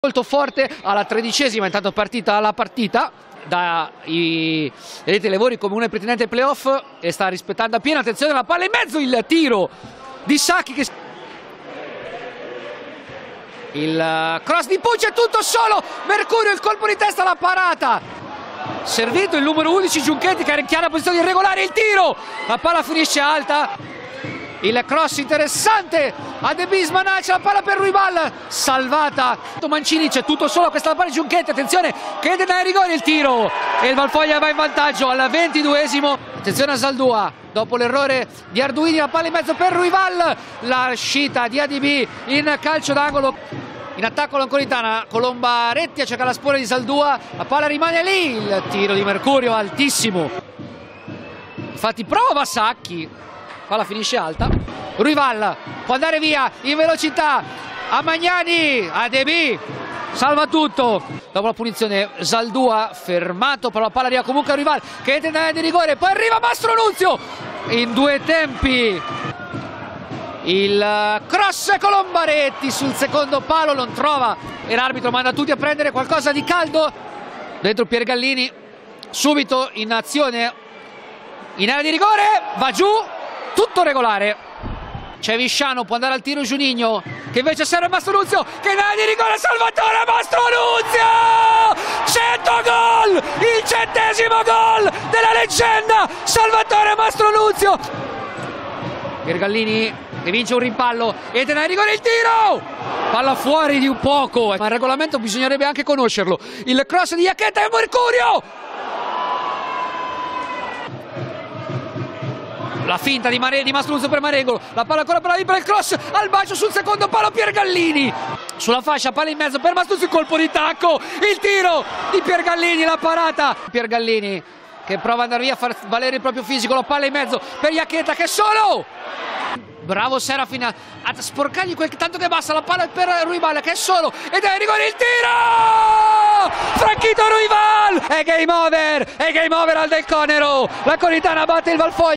Molto forte alla 13ª, intanto partita alla partita dai lavori come un pretendente ai playoff e sta rispettando appieno. Attenzione alla palla in mezzo, il tiro di Sacchi che... il cross di Pucci, è tutto solo Mercurio, il colpo di testa, la parata servito il numero 11 Giunchetti che era in chiara posizione di regolare il tiro, la palla finisce alta. Il cross interessante a De Bismanac, la palla per Ruibal, salvata Mancini, c'è tutto solo questa palla di Giunchetti, attenzione che entra dai rigori, il tiro e il Valfoglia va in vantaggio al 22esimo. Attenzione a Zaldua, dopo l'errore di Arduini, la palla in mezzo per Ruibal, la uscita di ADB in calcio d'angolo. In attacco l'Anconitana, Colombaretti a cercare la spora di Zaldua, la palla rimane lì, il tiro di Mercurio altissimo, infatti prova Sacchi, palla finisce alta. Ruibal può andare via in velocità a Magnani, ADB salva tutto. Dopo la punizione Zaldua fermato, però la palla arriva comunque a Ruibal che entra in area di rigore, poi arriva Mastronunzio in due tempi. Il cross Colombaretti sul secondo palo, non trova e l'arbitro manda tutti a prendere qualcosa di caldo. Dentro Piergallini subito in azione in area di rigore, va giù, tutto regolare. C'è Visciano, può andare al tiro Giunigno che invece serve Mastronunzio che in area di rigore, Salvatore Mastronunzio, 100 gol, il 100° gol della leggenda Salvatore Mastronunzio. Piergallini che vince un rimpallo, entra in area di rigore, il tiro, palla fuori di un poco, ma il regolamento bisognerebbe anche conoscerlo. Il cross di Iachetta e Mercurio, la finta di Mastronunzio per Marengo, la palla ancora per il cross al bacio sul secondo palo, Piergallini sulla fascia, palla in mezzo per Mastronunzio, il colpo di tacco, il tiro di Piergallini, la parata. Piergallini che prova ad andare via a far valere il proprio fisico, la palla in mezzo per Iachetta che è solo, bravo Serafin a sporcargli quel tanto che basta, la palla per Ruibal che è solo ed è rigore, il tiro, Franchito Ruibal, è game over al Del Conero, la Conitana batte il Valfoglia.